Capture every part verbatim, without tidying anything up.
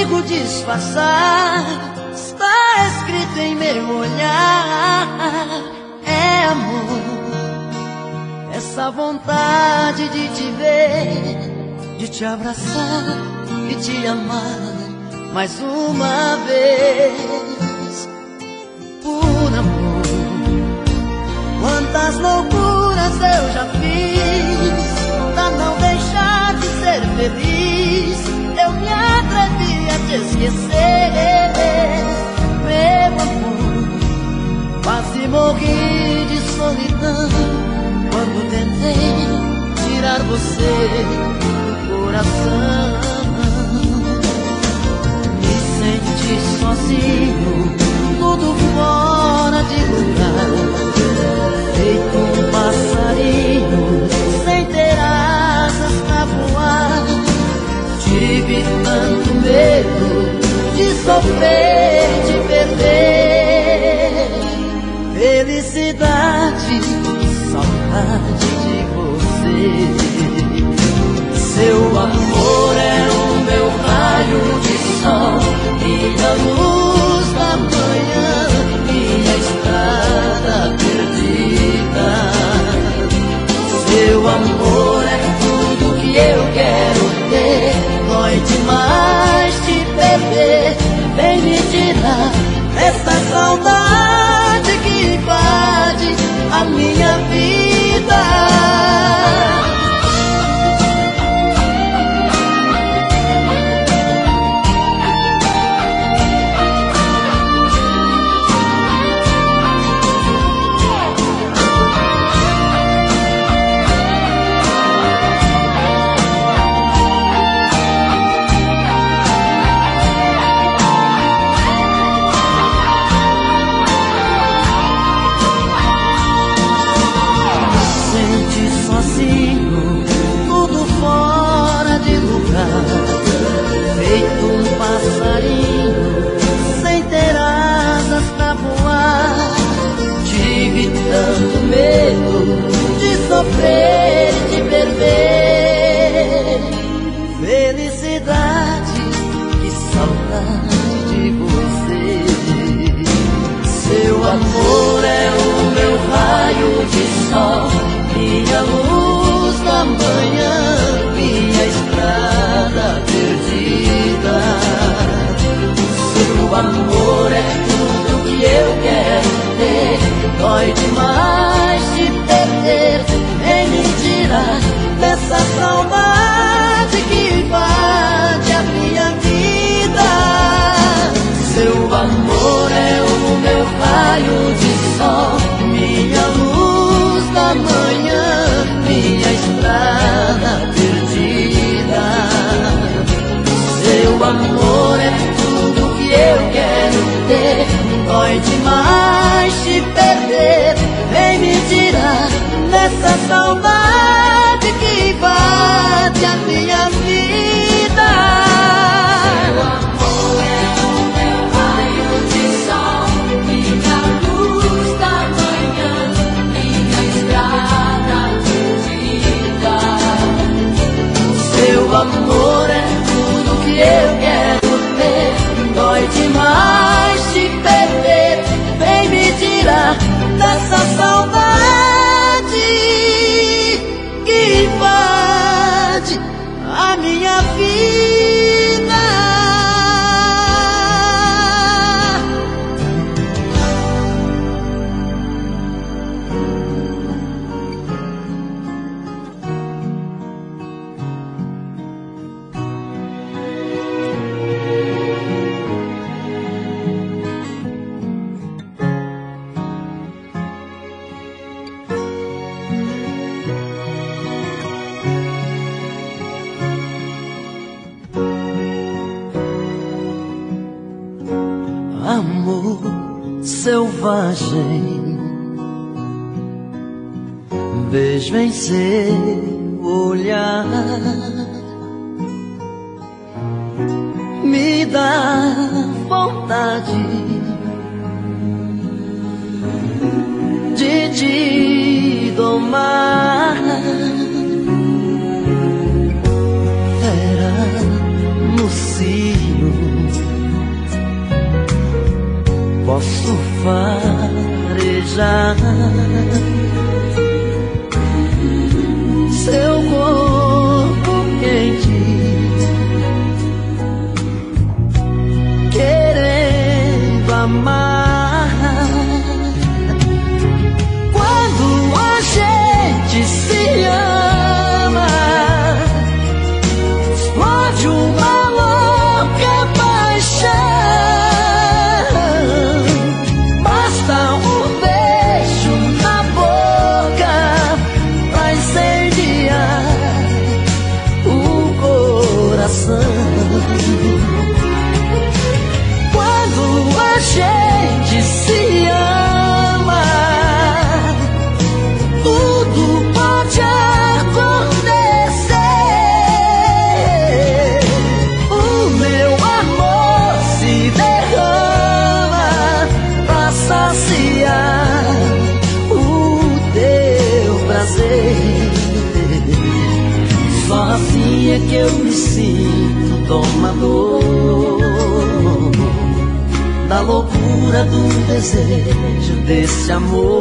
consigo disfarçar. Está escrito em meu olhar. É amor, essa vontade de te ver, de te abraçar e te amar mais uma vez. Por amor, quantas loucuras eu já fiz pra não deixar de ser feliz. Eu me atrevi a te esquecer, meu amor. Quase morri de solidão quando tentei tirar você do coração. Me senti sozinho, tudo fora de lugar, feito um passarinho sem ter asas pra voar. Tive tanto medo de sofrer, de perder felicidade, saudade de você. Seu amor é o meu raio de sol, minha luz da manhã, minha estrada perdida. Seu amor é tudo que eu quero ter. Dói demais te perder. Vem me tirar essa saudade que invade a minha vida. Feito um passarinho sem ter asas pra voar. Tive tanto medo de sofrer e de perder felicidade, que saudade de você. Seu amor é o meu raio de sol, minha luz da manhã, minha estrada perdida. Seu amor é tudo que eu quero ter. Dói demais te perder. Vem me tirar dessa saudade que invade a minha vida. Seu amor é o meu raio de sol, minha luz da manhã, minha estrada perdida. Seu amor é tudo que eu quero ter. Dói demais te perder. Vem me tirar dessa saudade que invade a minha vida. Seu amor é o meu raio de sol, minha luz da manhã, minha estrada perdida. Seu amor é tudo que eu quero ter. Dói demais te perder. Vem me tirar dessa saudade que invade a minha vida. Amor selvagem, vejo em seu olhar, me dá vontade de te domar. Fera no cio, posso farejar seu corpo quente, querendo amar. Quando a gente se ama, explode uma louca paixão. Basta um beijo na boca pra incendiar o coração. Quando a gente se ama, tudo pode acontecer. O meu amor se derrama pra saciar o teu prazer. Só assim é que eu me sinto domador da loucura do desejo desse amor.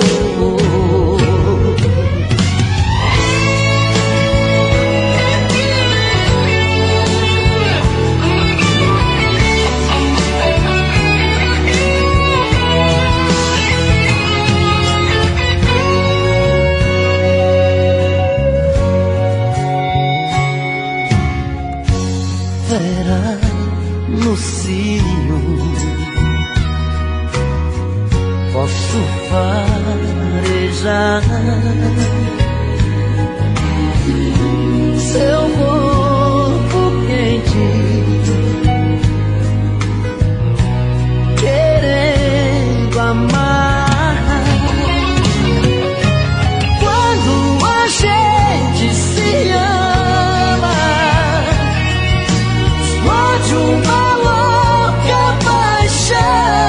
Verá no cio, posso farejar seu corpo quente, querendo amar. Quando a gente se ama, explode uma louca paixão.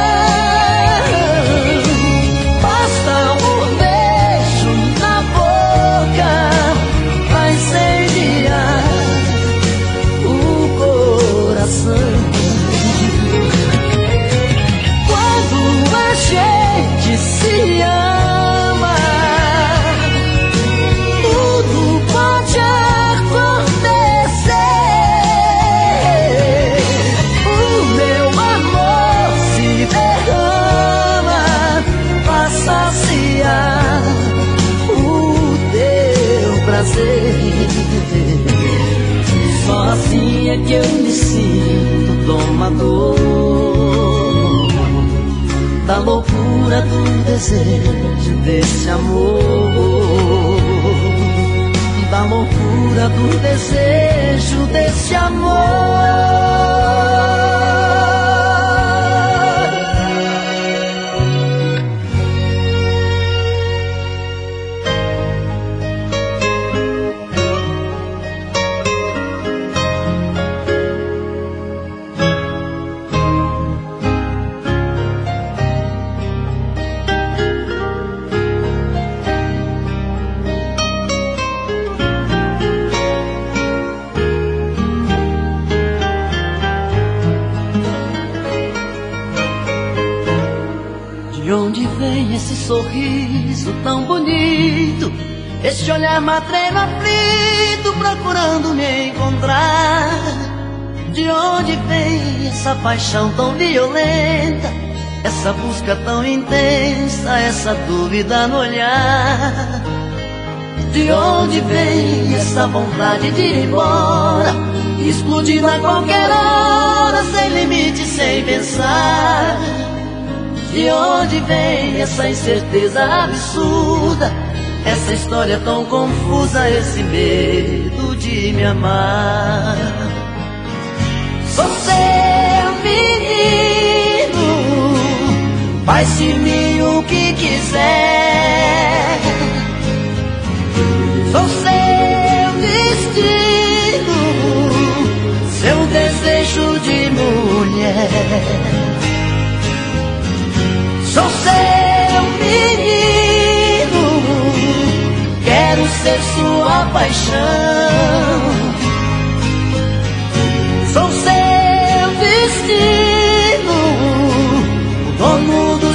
Quando a gente se ama, tudo pode acontecer. O meu amor se derrama pra saciar o teu prazer. Só assim é que eu me sinto domador da loucura do desejo desse amor, da loucura do desejo desse amor. De onde vem esse sorriso tão bonito, esse olhar matreiro aflito procurando me encontrar? De onde vem essa paixão tão violenta, essa busca tão intensa, essa dúvida no olhar? De onde vem essa vontade de ir embora, explodindo a qualquer hora, sem limite, sem pensar? De onde vem essa incerteza absurda, essa história tão confusa, esse medo de me amar? Sou seu menino, faz de mim o que quiser. Sou seu destino, seu desejo de mulher. Sou seu menino, quero ser sua paixão. Sou seu destino, o dono do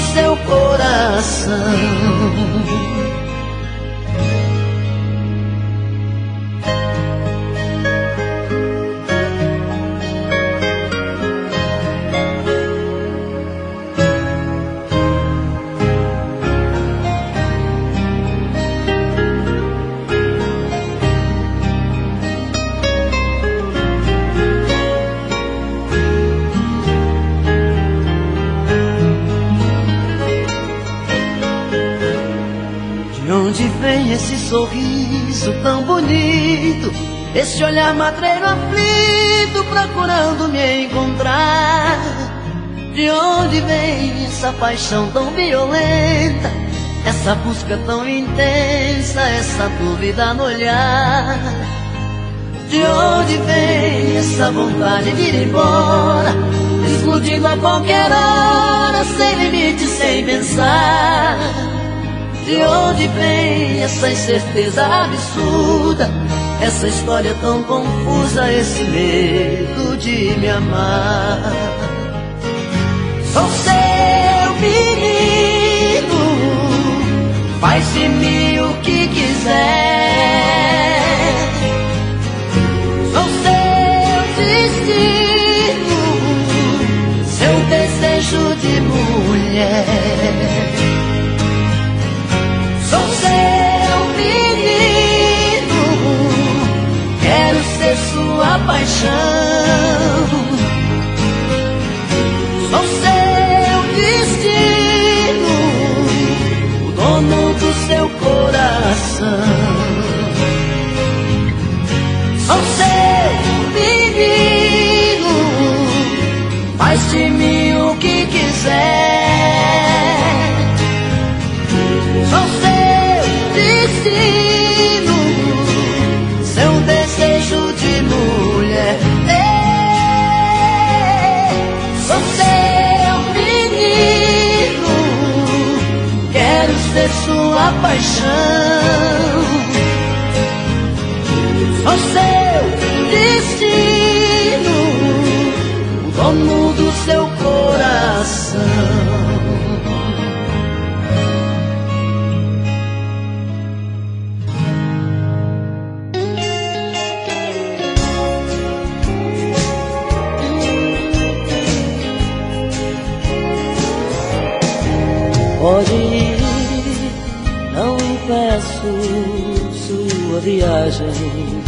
De onde vem esse sorriso tão bonito, esse olhar matreiro aflito procurando me encontrar? De onde vem essa paixão tão violenta, essa busca tão intensa, essa dúvida no olhar? De onde vem essa vontade de ir embora, explodindo a qualquer hora, sem limite, sem pensar? De onde vem essa incerteza absurda, essa história tão confusa, esse medo de me amar? Sou seu menino, faz de mim o que quiser. Sou seu destino, seu desejo de mulher. Sou seu menino, quero ser sua paixão. Sou seu destino, o dono do seu coração. Sou seu menino, faz de mim o que quiser. Sou seu destino, seu desejo de mulher. Sou seu menino, quero ser sua paixão. Sou seu destino, o dono do seu coração. Pode ir, não impeço sua viagem.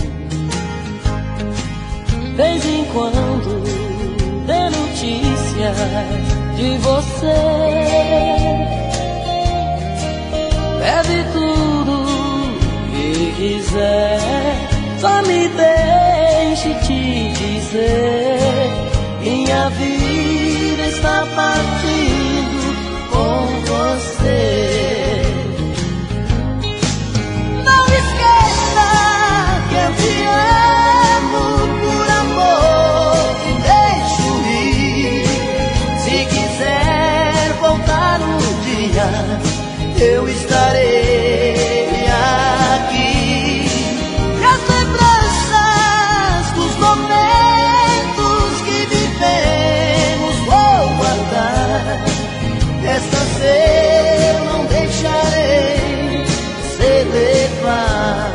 Vez em quando dê notícias de você. Bebe tudo que quiser, só me deixe te dizer: minha vida está partindo com você. Não esqueça que eu te amo, por amor te deixo ir. Se quiser voltar um dia, eu estarei aqui. E as lembranças dos momentos que vivemos vou guardar. Esta vez eu não deixarei se levar.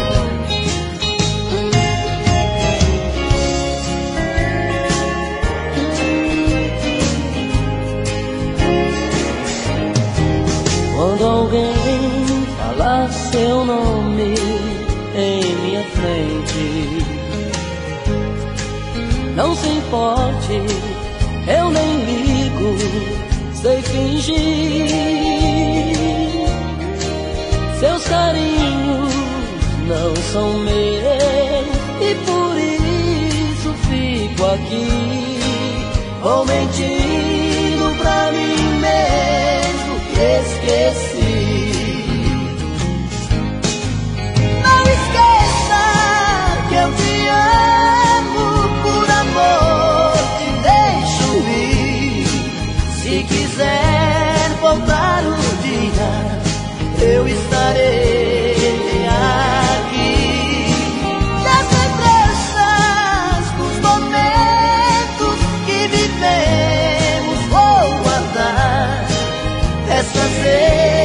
Quando alguém falar seu nome em minha frente, não se importe, eu nem ligo, sei fingir. Seus carinhos não são meus e por isso fico aqui, vou mentindo pra mim mesmo que esqueci. Não esqueça que eu te amo, por amor te deixo ir. Se quiser voltar um dia, eu estarei aqui. Das lembranças dos momentos que vivemos vou guardar. Essa vez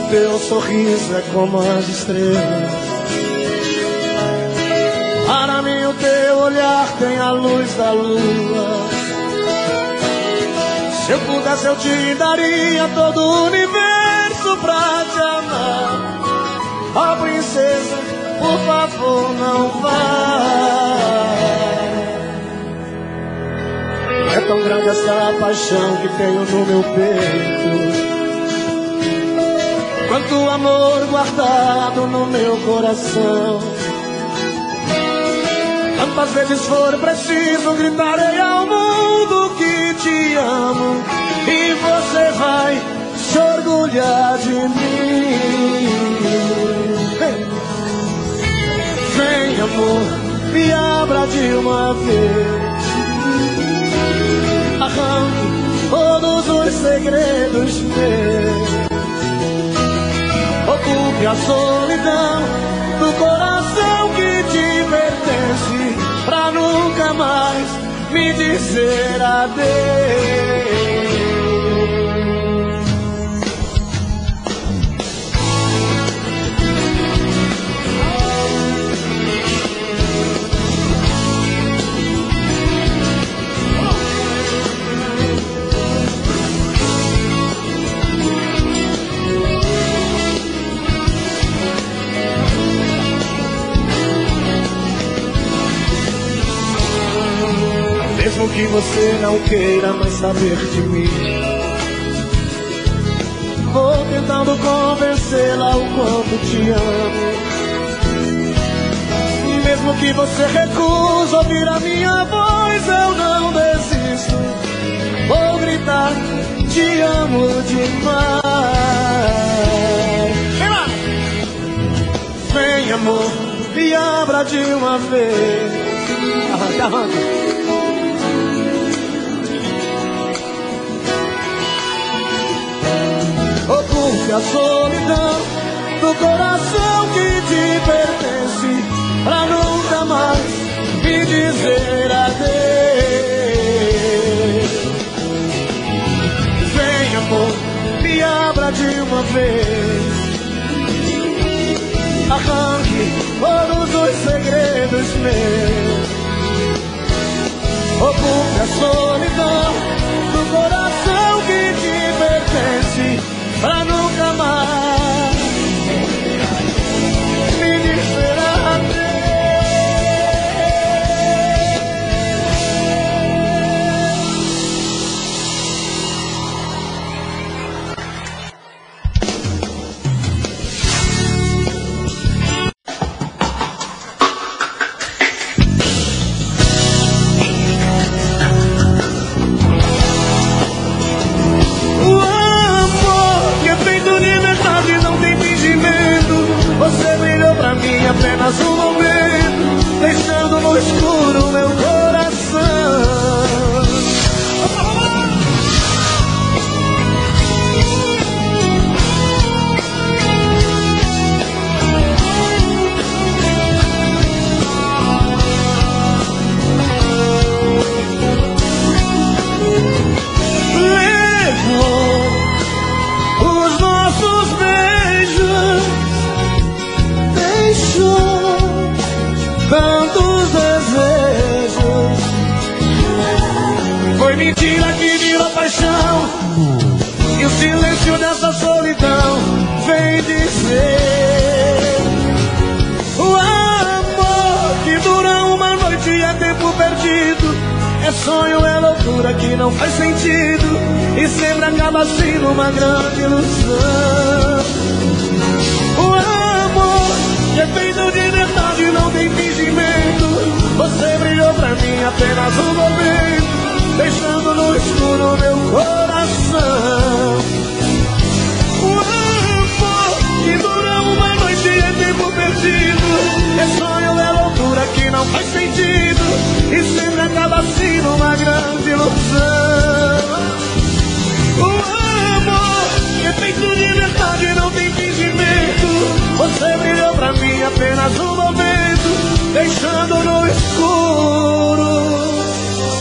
teu sorriso é como as estrelas. Para mim o teu olhar tem a luz da lua. Se eu pudesse eu te daria todo o universo pra te amar. Ó princesa, por favor não vá. É tão grande essa paixão que tenho no meu peito, quanto amor guardado no meu coração. Quantas vezes for preciso gritarei ao mundo que te amo, e você vai se orgulhar de mim. Vem amor, me abra de uma vez. Arranque todos os segredos meus. Ocupe a solidão do coração que te pertence, pra nunca mais me dizer adeus. Mesmo que você não queira mais saber de mim, vou tentando convencê-la o quanto te amo. Mesmo que você recuse ouvir a minha voz, eu não desisto. Vou gritar, te amo demais. Vem amor, me abra de uma vez. Arranca, arranca. Ocupe a solidão do coração que te pertence, pra nunca mais me dizer adeus. Vem amor, me abra de uma vez. Arranque todos os segredos meus. Ocupe a solidão do coração que te pertence, pra nunca mais me dizer adeus. Apenas um momento, deixando no escuro meu coração. Levou os nossos beijos, deixou tantos desejos. Foi mentira que virou paixão, e o silêncio dessa solidão vem dizer: o amor que dura uma noite é tempo perdido, é sonho, é loucura que não faz sentido, e sempre acaba sendo uma grande ilusão. O amor que é feito de verdade, não tem fingimento. Você brilhou pra mim apenas um momento, deixando no escuro meu coração. O amor que dura uma noite é tempo perdido, é sonho, é loucura que não faz sentido, e sempre acaba sendo uma grande ilusão. O amor que é feito de verdade, não tem fingimento. Você brilhou pra mim apenas um momento, deixando no escuro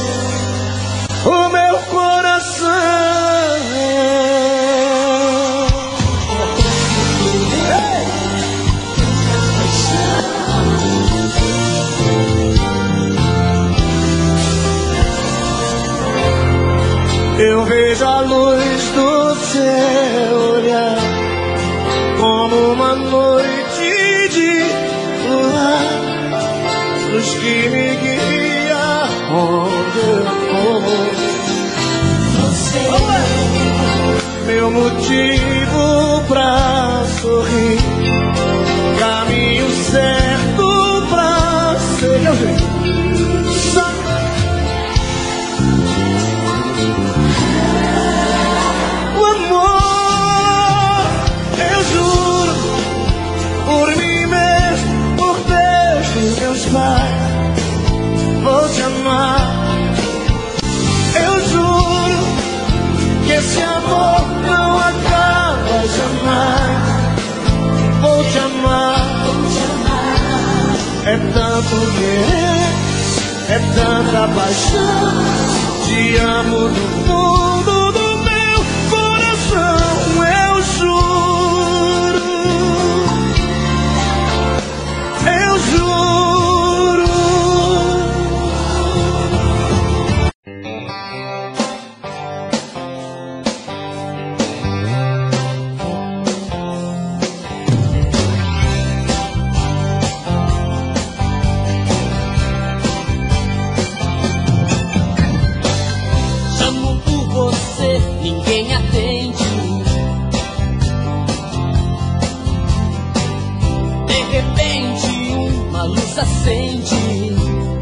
vejo a luz do seu olhar como uma noite de luar, luz que me guia onde eu for. Você é meu motivo pra sorrir, caminho certo pra seguir. Vou te amar, eu juro que esse amor não acaba jamais. Vou te amar, é tanto querer, é tanta paixão. Te amo do fundo do meu coração, eu juro, eu juro. Ninguém atende. De repente uma luz acende.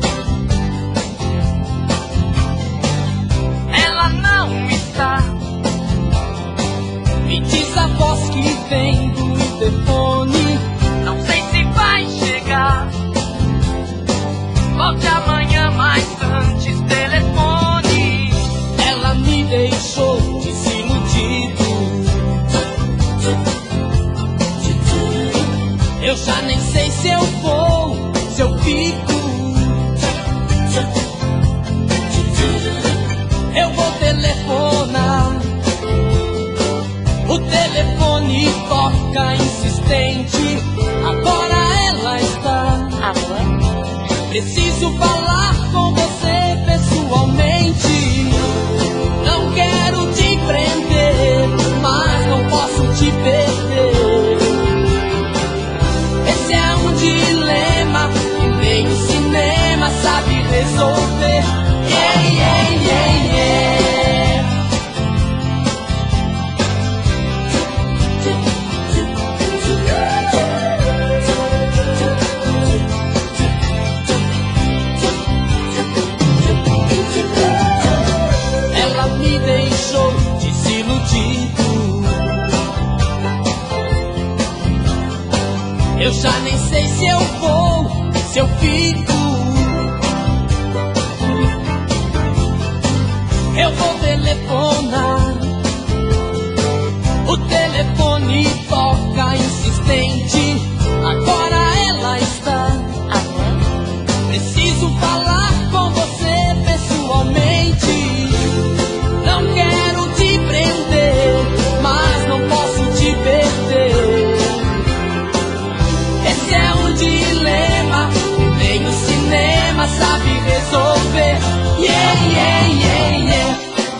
Ela não está. Me diz a voz que vem do interfone. Não sei se vai chegar. Volte amanhã mais antes, telefone. Ela me deixou desiludido. Eu já nem sei se eu vou, se eu fico. Eu vou telefonar. O telefone toca insistente. Agora ela está. Preciso falar com você pessoalmente. Não quero te prender, mas não posso te perder. Esse é um dilema que nem o cinema sabe resolver. Yeah, yeah, yeah, yeah. Ela me deixou desiludido. Eu já nem sei se eu vou, se eu fico. Eu vou telefonar. O telefone toca insistente. Agora ela está. Preciso falar com você pessoalmente. Não quero te prender, mas não posso te perder. Esse é um dilema que nem o cinema sabe resolver. Yeah, yeah, yeah, yeah.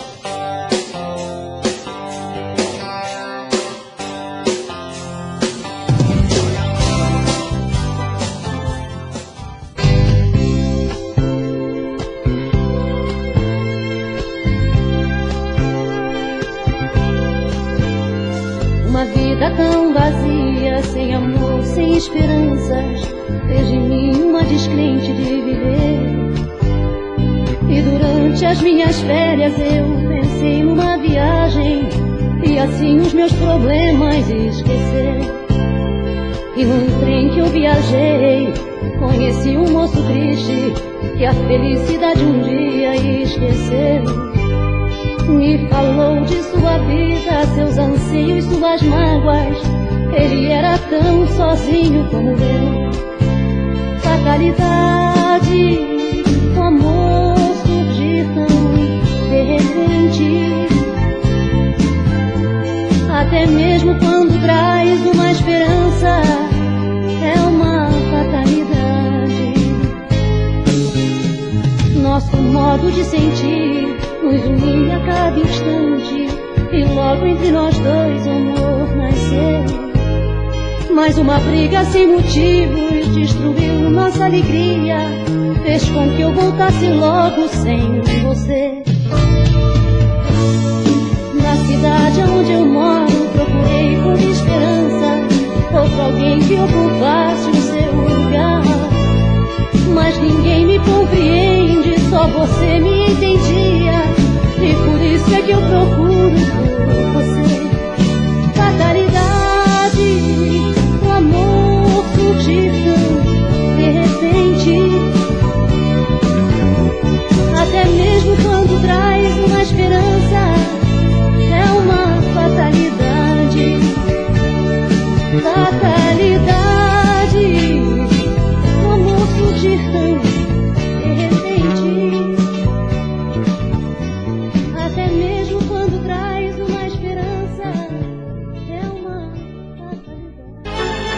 Uma vida tão vazia, sem amor, sem esperanças, fez de mim uma descrente de viver. E durante as minhas férias eu pensei numa viagem e assim os meus problemas esquecer. E num trem que eu viajei, conheci um moço triste que a felicidade um dia esqueceu. Me falou de sua vida, seus anseios, suas mágoas. Ele era tão sozinho como eu. Fatalidade, o amor surgir tão de repente. Até mesmo quando traz uma esperança, é uma fatalidade. Nosso modo de sentir nos nos unia a cada instante, e logo entre nós dois o amor nasceu. Mas uma briga sem motivos destruiu nossa alegria, fez com que eu voltasse logo sem você. Na cidade onde eu moro procurei por esperança outro alguém que ocupasse o seu lugar, mas ninguém me compreende, só você me entendia, e por isso é que eu procuro por você. Fatalidade, o amor surgir tão de repente, até mesmo quando traz uma esperança, é uma fatalidade. Fatalidade, o amor surgir tão de repente, até mesmo quando traz uma esperança, é uma fatalidade.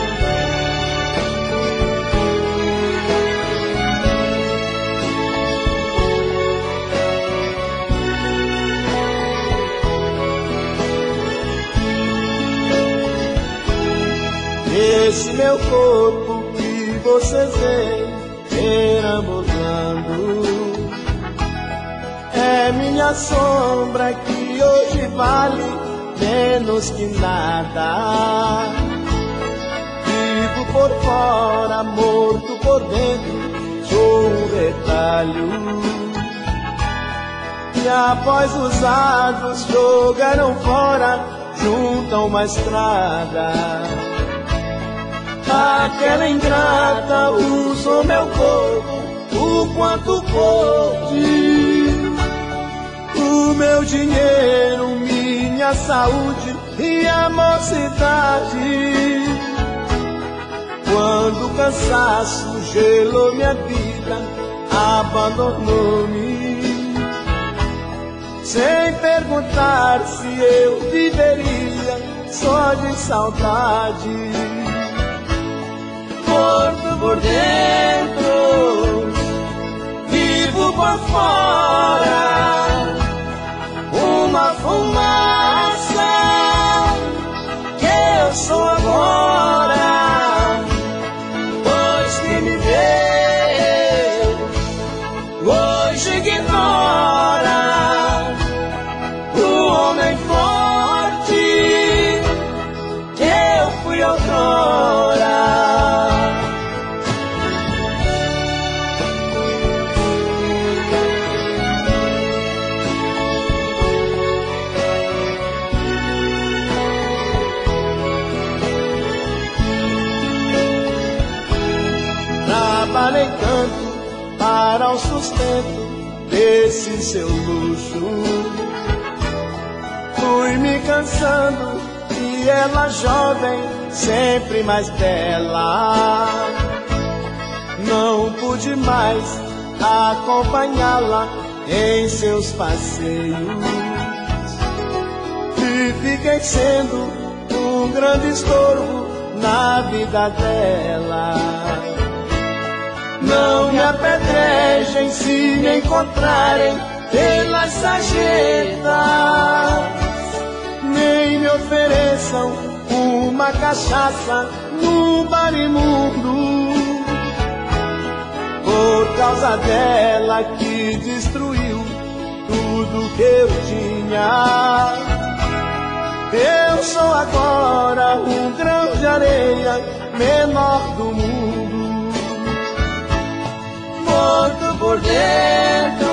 Esse meu corpo que você vê perambulando é minha sombra que hoje vale menos que nada. Vivo por fora, morto por dentro, sou um retalho. E após usados jogaram fora, junto a uma estrada. Aquela ingrata usou meu corpo o quanto pôde, o meu dinheiro, minha saúde e a mocidade. Quando o cansaço gelou minha vida, abandonou-me, sem perguntar se eu viveria só de saudade. Morto por dentro, vivo por fora, uma fumaça que eu sou agora, pois que me vê, hoje ignora o homem forte que eu fui outrora. Trabalhei tanto para o sustento desse seu luxo, fui me cansando e ela jovem, sempre mais bela. Não pude mais acompanhá-la em seus passeios e fiquei sendo um grande estorvo na vida dela. Não me apedrejem se me encontrarem pelas sarjetas, nem me ofereçam uma cachaça no bar imundo, por causa dela que destruiu tudo que eu tinha. Eu sou agora um grão de areia, menor do mundo. Morto por dentro,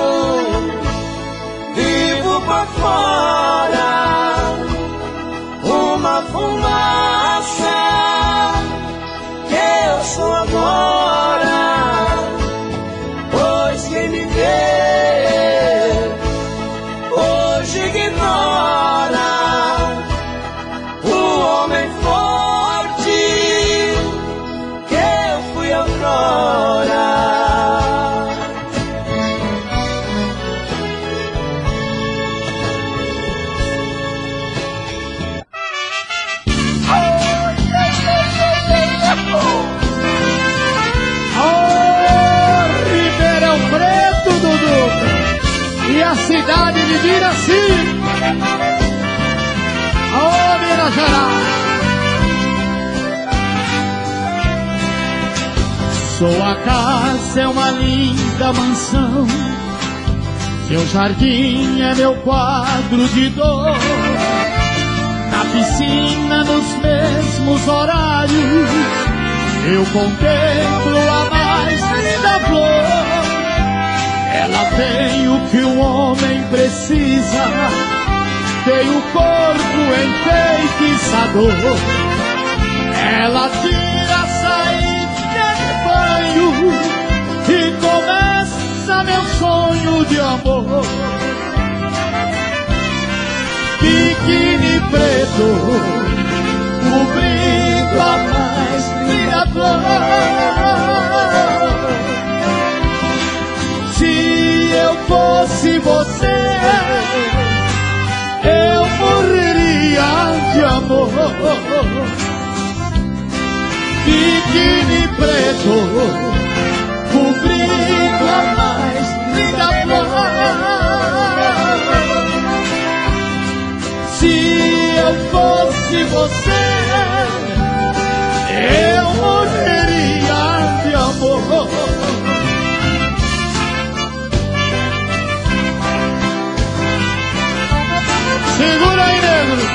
vivo por fora, uma fumaça que eu sou agora, pois quem me vê hoje ignora o homem forte que eu fui outrora. Ô, Minas Gerais! Sua casa é uma linda mansão, seu jardim é meu quadro de dor. Na piscina, nos mesmos horários, eu contemplo a mais linda flor. Ela tem o que um homem precisa, tem o corpo enfeitiçador. Ela tira a saída de banho e começa meu sonho de amor. Biquíni preto, cobrindo a mais linda flor. Se eu fosse você, eu morreria de amor. Biquíni preto, cobrindo a mais linda flor. Se eu fosse você, eu morreria de amor. Segura aí, negro.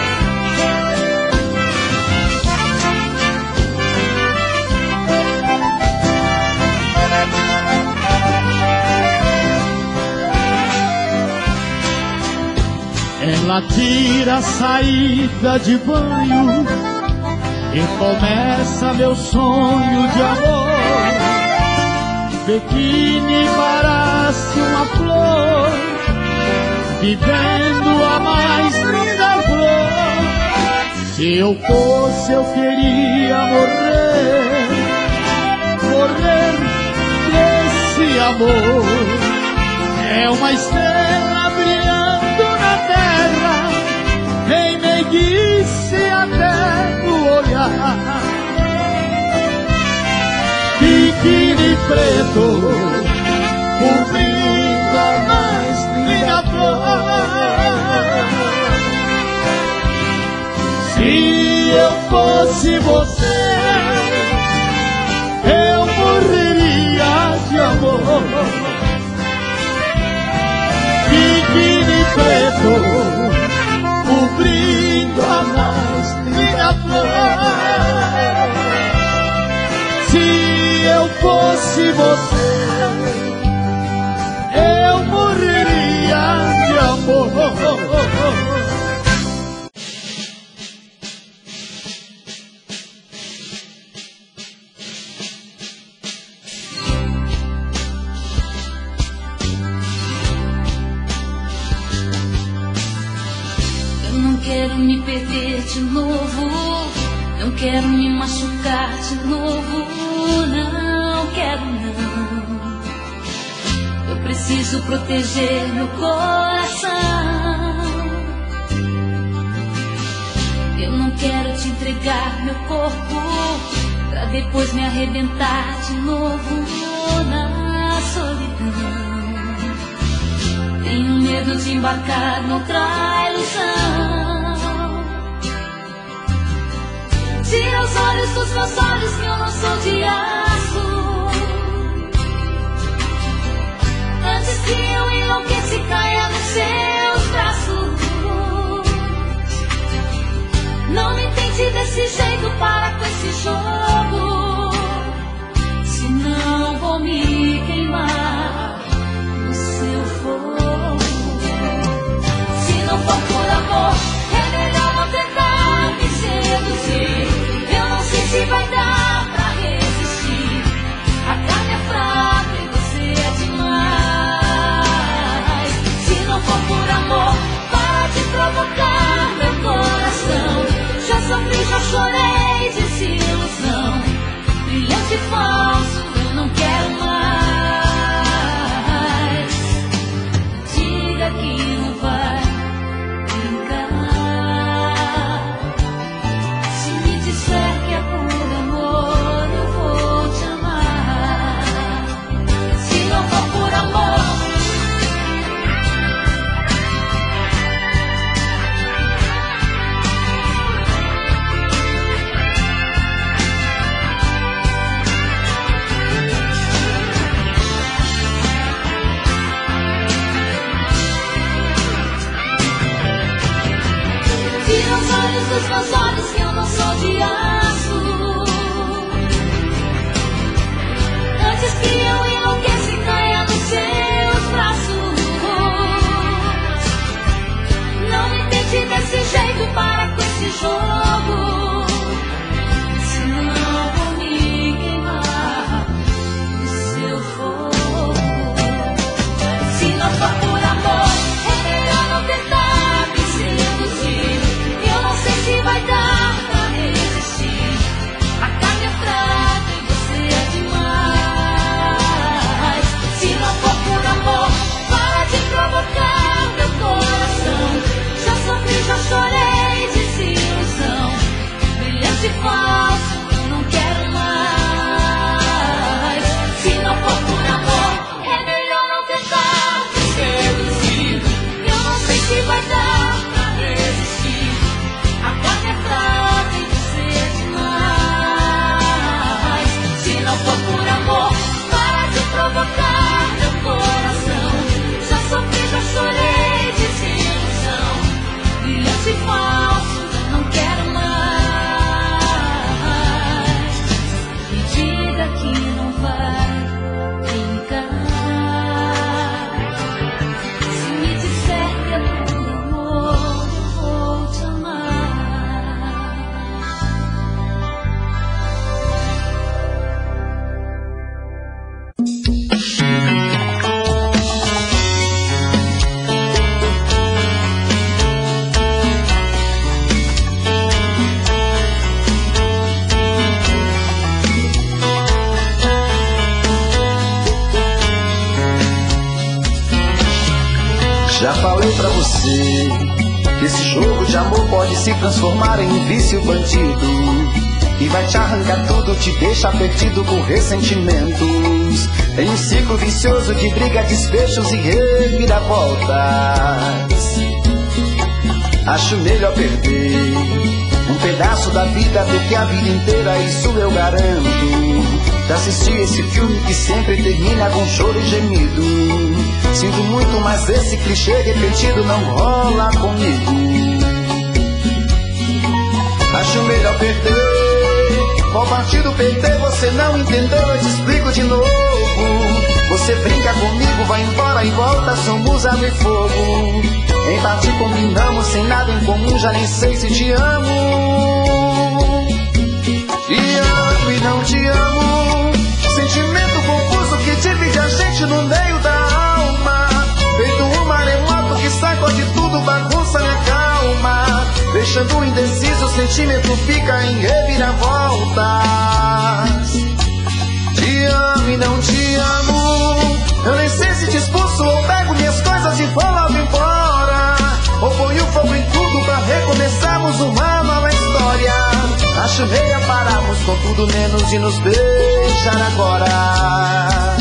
Ela tira a saída de banho e começa meu sonho de amor. Biquíni parece uma flor, vivendo a mais linda flor. Se eu fosse, eu queria morrer, morrer desse amor. É uma estrela brilhando na terra, em meiguice até no olhar. Biquíni preto, cobrindo a mais linda flor. Se eu fosse você, eu morreria de amor. Biquíni preto, cobrindo a mais linda flor. Se eu fosse você, eu morreria de amor. Eu não quero me perder de novo, não quero me machucar de novo, não quero não. Eu preciso proteger meu coração. Eu não quero te entregar meu corpo pra depois me arrebentar de novo na solidão. Tenho medo de embarcar noutra ilusão. Tira os olhos dos meus olhos que eu não sou de aço, antes que eu enlouqueça e caia nos seus braços. Não me tente desse jeito, para com esse jogo, senão vou me queimar no seu fogo. Se não for por amor, é melhor não tentar me seduzir. Eu não sei se vai dar Já falei pra você que esse jogo de amor pode se transformar em um vício bandido, que vai te arrancar tudo, te deixar perdido com ressentimentos, em um ciclo vicioso de briga, desfechos e reviravoltas. Acho melhor perder um pedaço da vida do que a vida inteira, isso eu garanto. De assistir esse filme que sempre termina com choro e gemido. Sinto muito, mas esse clichê repetido não rola comigo. Acho melhor perder. Qual partido perder você não entendeu, eu te explico de novo. Você brinca comigo, vai embora e volta, somos água e fogo. Em parte combinamos, sem nada em comum, já nem sei se te amo. Te amo e não te amo, sentimento confuso que divide a gente no meio da alma. Feito um maremoto que sacode tudo, bagunça minha calma, deixando indeciso, o sentimento fica em reviravoltas. Te amo e não te amo, eu nem sei se te expulso ou pego minhas coisas e vou logo embora, ou ponho fogo em tudo pra recomeçarmos uma nova história. Acho meia pararmos com tudo menos de nos beijar agora.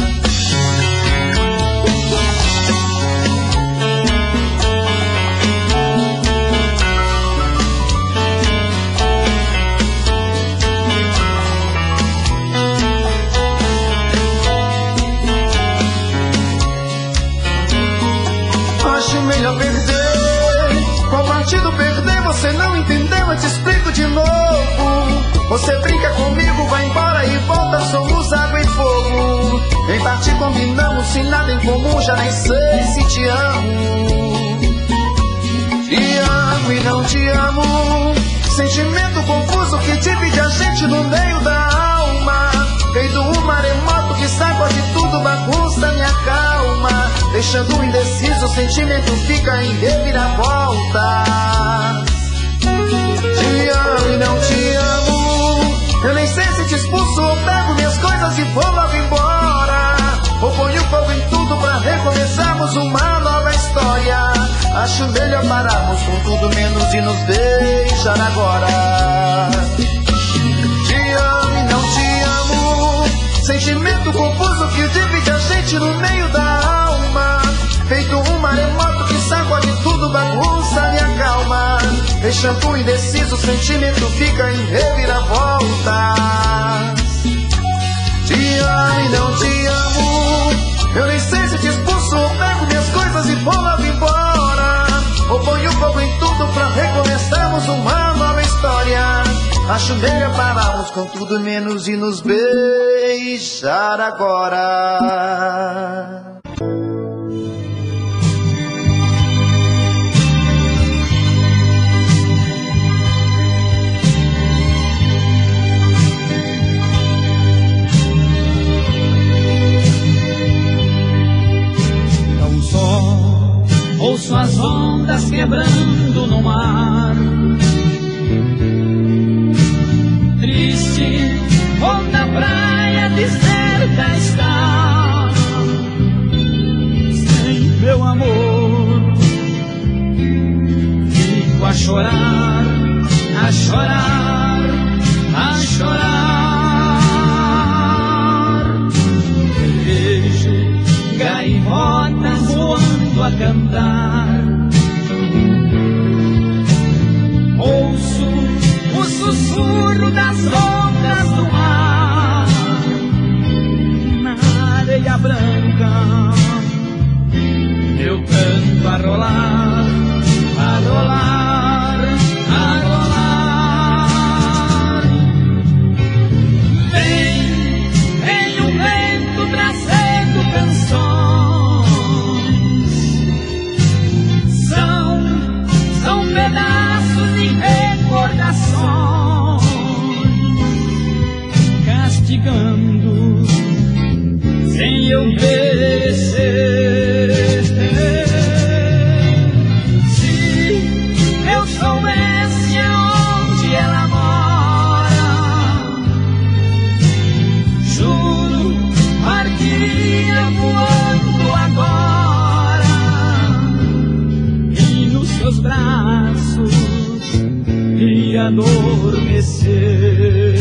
Acho melhor perder. Qual partido perder você não entendeu, eu te explico de novo. Você brinca comigo, vai embora e volta, somos água e fogo. Em parte combinamos, sem nada em comum, já nem sei se te amo. Te amo e não te amo, sentimento confuso que divide a gente no meio da alma. Feito um maremoto que sacode tudo, bagunça minha calma, deixando indeciso, o sentimento fica em reviravoltas. Te amo e não te amo, eu nem sei se te expulso ou pego minhas coisas e vou logo embora, ou ponho fogo em tudo pra recomeçarmos uma nova história. Acho melhor pararmos com tudo menos de nos beijar agora. Te amo e não te amo, sentimento confuso que divide a gente no meio da alma. Feito um maremoto que sacode tudo, bagunça minha calma, deixando indeciso, o sentimento fica em reviravoltas. Te amo e não te amo, eu nem sei se te expulso ou pego minhas coisas e vou logo embora, ou ponho fogo em tudo pra recomeçarmos uma nova história. Acho melhor pararmos com tudo menos de nos beijar agora. Tão só ouço as ondas quebrando no mar. Triste, onda praia deserta está, sem meu amor. Fico a chorar, a chorar, a chorar. Vejo gaivotas voando a cantar. Ouço o sussurro das ondas do mar na areia branca. Meu canto a rolar, a rolar, a rolar. Vem, vem o vento trazendo canções. São, são pedaços de recordações, castigando sem eu merecer. Se eu soubesse aonde ela mora, juro, partiria voando agora. adormecer.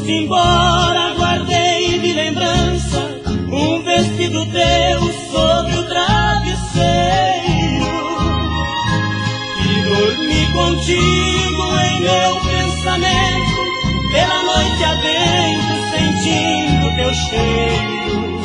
foste embora, guardei de lembrança um vestido teu sobre o travesseiro e dormi contigo em meu pensamento, pela noite adentro, sentindo teu cheiro.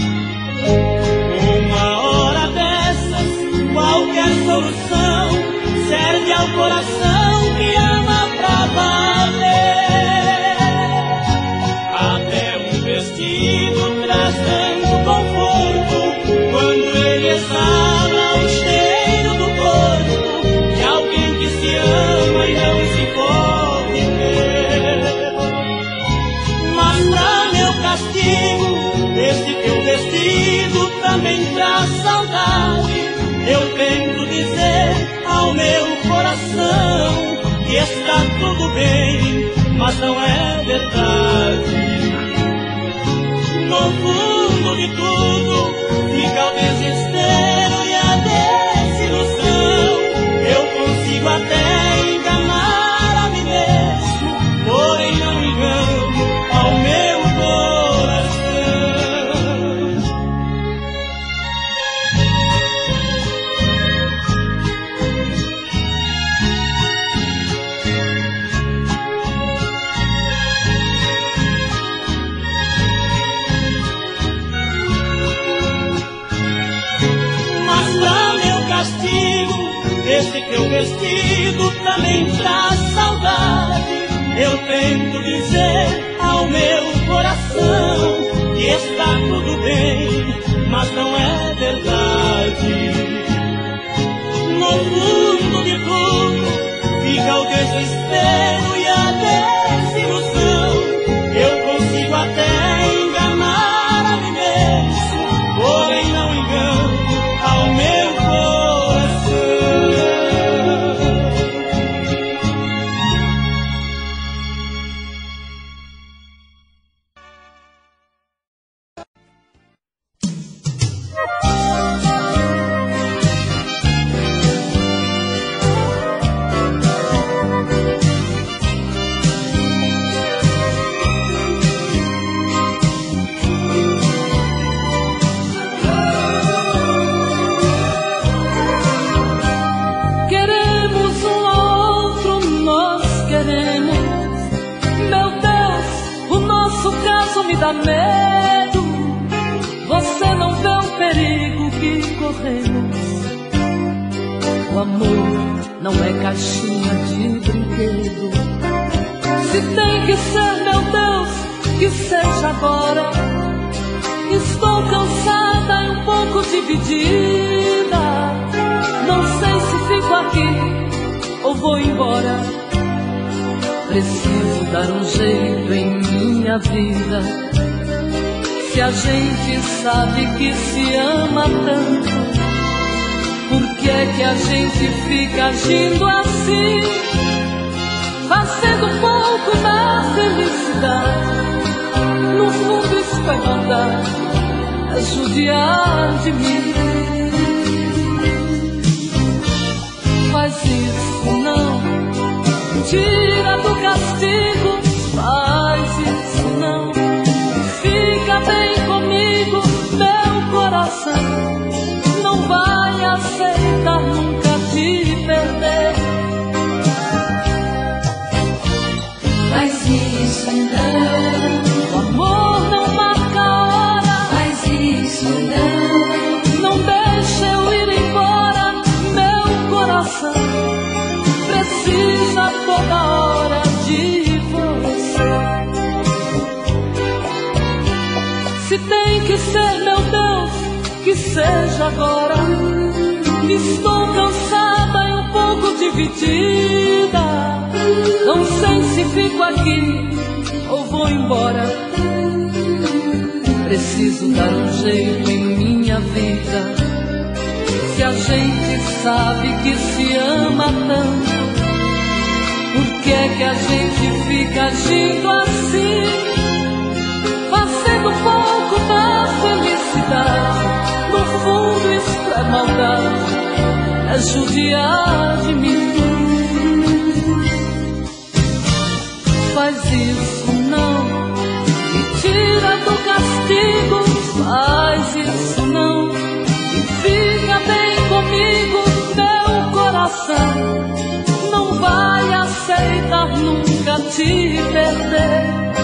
Uma hora dessas, qualquer solução serve ao coração que ama pra valer. Até um vestido traz tanto conforto quando ele exala o cheiro do corpo de alguém que se ama e não se pode ver. Mas pra meu castigo, esse teu vestido também traz saudade. Eu tento dizer ao meu coração que está tudo bem, mas não é verdade. No fundo de tudo fica o desespero e a desilusão. Eu consigo até enganar a mim mesmo, porém não engano ao meu coração. Esse teu vestido também traz saudade. Eu tento dizer ao meu coração que está tudo bem, mas não é verdade. No fundo de tudo fica o desespero e a desilusão. Eu consigo até enganar a mim mesmo, porém não engano ao meu coração. Dá medo, você não vê o perigo que corremos. O amor não é caixinha de brinquedo. Se tem que ser, meu Deus, que seja agora. Estou cansada e um pouco dividida. Não sei se fico aqui ou vou embora. Preciso dar um jeito em minha vida. Se a gente sabe que se ama tanto, por que é que a gente fica agindo assim? Fazendo pouco da felicidade. No fundo isso é maldade, é judiar de mim. Faz isso não, tira do castigo. Faz isso não, fica bem comigo. Meu coração não vai aceitar nunca te perder. Faz isso não, O amor não marca a hora. faz isso não, Não deixa eu ir embora. Meu coração precisa toda hora de você. Se tem que ser, meu Deus, que seja agora. Estou cansada e um pouco dividida. Não sei se fico aqui ou vou embora. Preciso dar um jeito em minha vida. Se a gente sabe que se ama tanto, por que é que a gente fica agindo assim? Fazendo pouco da felicidade. No fundo isso é maldade, é judiar de mim. Faz isso não, faz isso não. Fica bem comigo, meu coração. Não vai aceitar nunca te perder.